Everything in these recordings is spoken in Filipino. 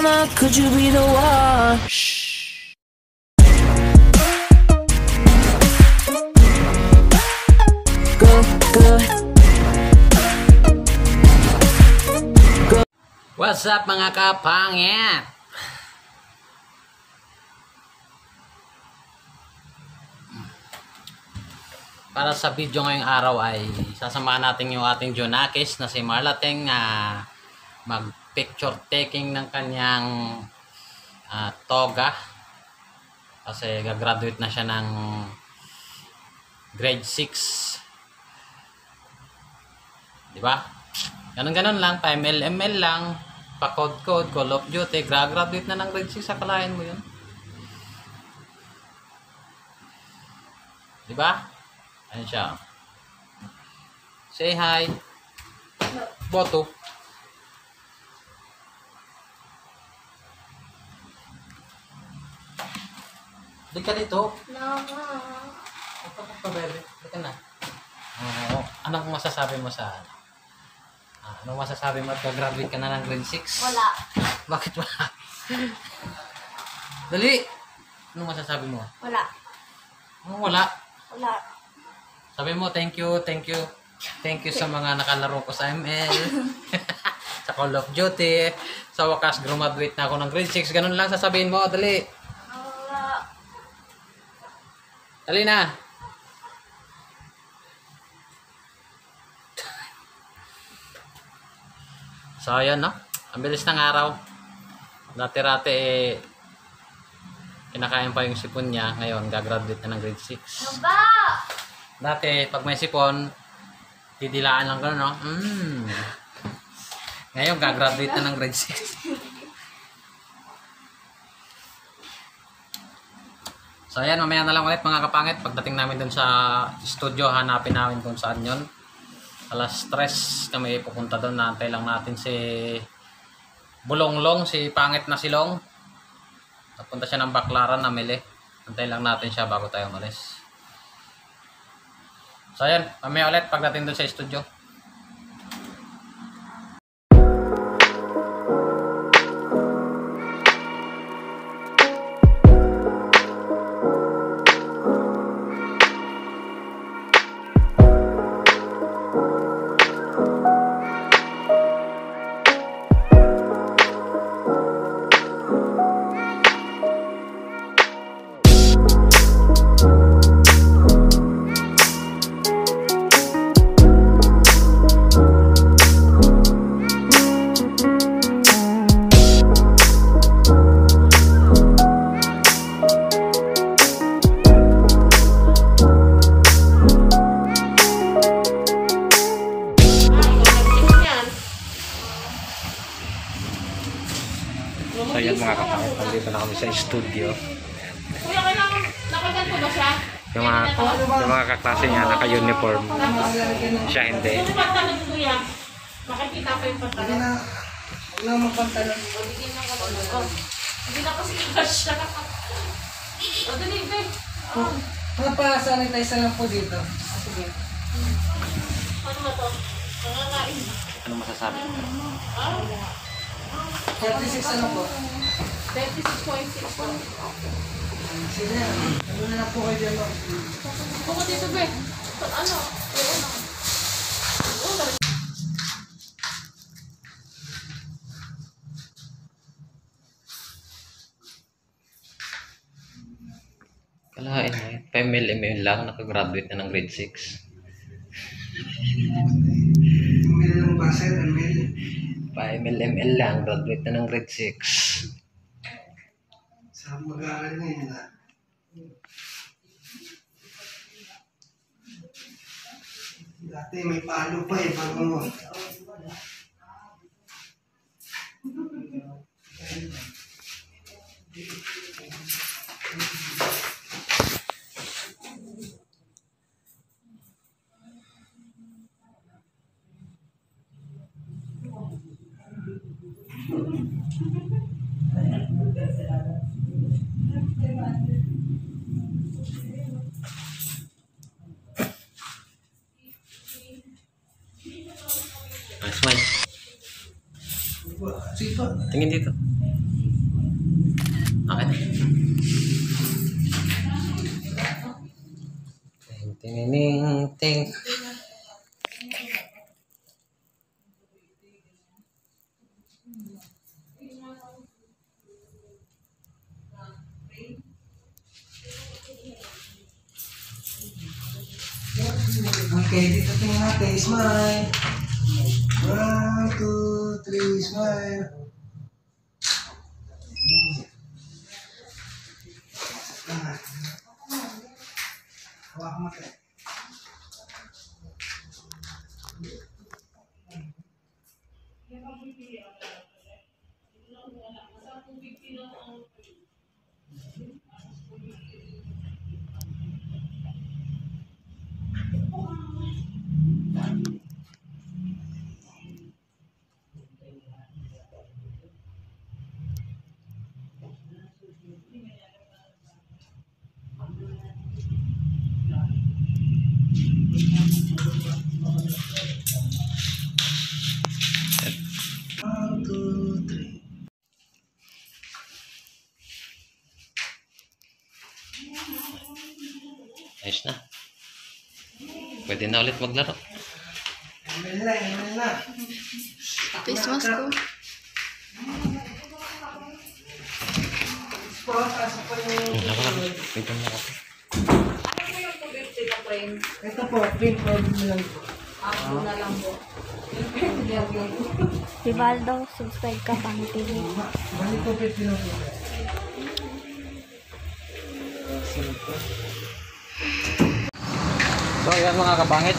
Mama, could you be the one? Shh. Good, good. What's up mga kapangit? Para sa video ngayong araw ay sasamahan natin yung ating Junakis na si Marlateng mag picture taking ng kanyang toga kasi gagraduate na siya ng grade 6, di ba? Ganun lang, pa ML lang, pa code Call of Duty, graduate na ng grade 6, akalain mo yun, di ba? Ayan siya. Say hi. Boto. Di ka dito. Pa bebe. Di ka na. Anong masasabi mo sa anong masasabi mo at graduate ka na ng grade 6? Wala. Bakit ba? Dali. Anong masasabi mo? Wala. Anong wala? Wala. Sabi mo, thank you sa mga nakalaro ko sa ML, sa Call of Duty. Sa wakas, graduate na ako ng grade 6. Ganun lang sasabihin mo, dali. Wala. Dali na. So, ayan, no? Ang bilis ng araw. Dati-rati, kinakain pa yung sipon niya. Ngayon, gagraduate na ng grade 6. Aba! Dati, pag may sipon, didilaan lang gano'n, no? Ngayon, gagraduate na ng grade 6. So, ayan, mamaya na lang ulit mga kapangit. Pagdating namin dun sa studio, hanapin namin kung saan yun. Alas 3 kami pupunta dun. Naantay lang natin si Bulonglong, si pangit na silong. Napunta siya ng Baklaran, namili. Antay lang natin siya bago tayo umalis. So ayan, mamaya ulit pagdating doon sa studio. So yan mga kapangit, nandito na kami sa studio. Kuya, kailangan nakaganto ba siya? Yung mga kaklase niya naka-uniform. Siya hindi. Ito pantalon, kuya. Makikita pa yung pantalon. Wala mong pantalon. Bigyan ng pantalon. Hindi na kasi iba siya. O, dali, babe. Napa-sanitize lang po dito. Sige. Ano ba to? Nangangain. Ano masasabi mo? 36 ano po? 36.6 po. Sige. Ano na lang po kayo dyan. Bukod dito, babe. Ano? Kalahain mo yun. Pa-ML lang, nakagraduate na ng grade 6. Umili ng baser, umili. Pa-ML lang, graduate na ng grade 6. Sa mag-aaral na yun na. Dati may palo pa eh, bago mo. Smile. Sige po. Tingin dito. Okay. Ting ting ting. Okay, dito tingnan natin. Smile. 1, 2, 3, smile. Hawakan mo tayo. Ayos na. Pwede na ulit maglaro. Email na. Face mask ko. Pasok pa yung... Wait lang ako. Ito po, print code lang po. Ako na lang po. Rivaldo, subscribe ka Pangit TV. Balik ko print lang po. So, ayan mga kabangit.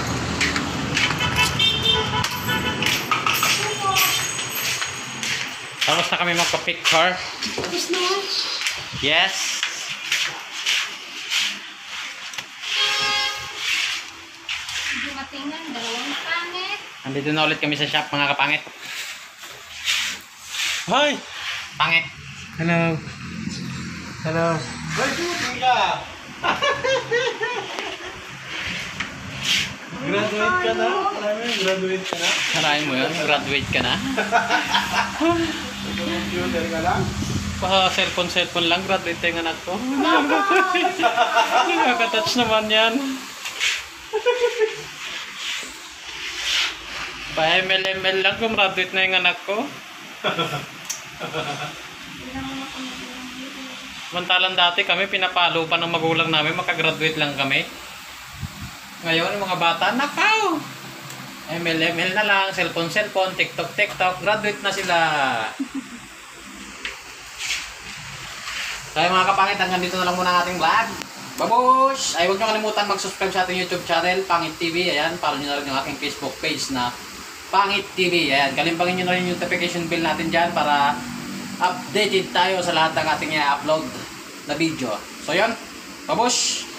Tapos na kami magpa-picture. Tapos na. Yes. Dumatingan, dalawang pangit. Andito na ulit kami sa shop mga kapangit. Hoy! Pangit. Hello. Hello. Graduate ka na? Graduate ka na? Harain mo yun? Graduate ka na? Computer ka lang? Cellphone lang. Graduate tayo ng anak ko. Nakaka-touch naman yan. Pa-ML lang kung graduate na yung anak ko. Mantalang dati kami, pinapalo pa ng magulang namin, makagraduate lang kami. Ngayon, yung mga bata, nakaw! ML na lang, cellphone, TikTok, graduate na sila. Kaya mga kapangit, hanggang dito na lang muna ang ating vlog. Babush! Ay, huwag nyo kalimutan mag-subscribe sa ating YouTube channel, Pangit TV. Ayan, follow nyo na rin yung aking Facebook page na Pangit TV. Ayan, kalimpangin nyo na rin yung notification bell natin dyan para updated tayo sa lahat ng ating i-upload na video. So yun, babush!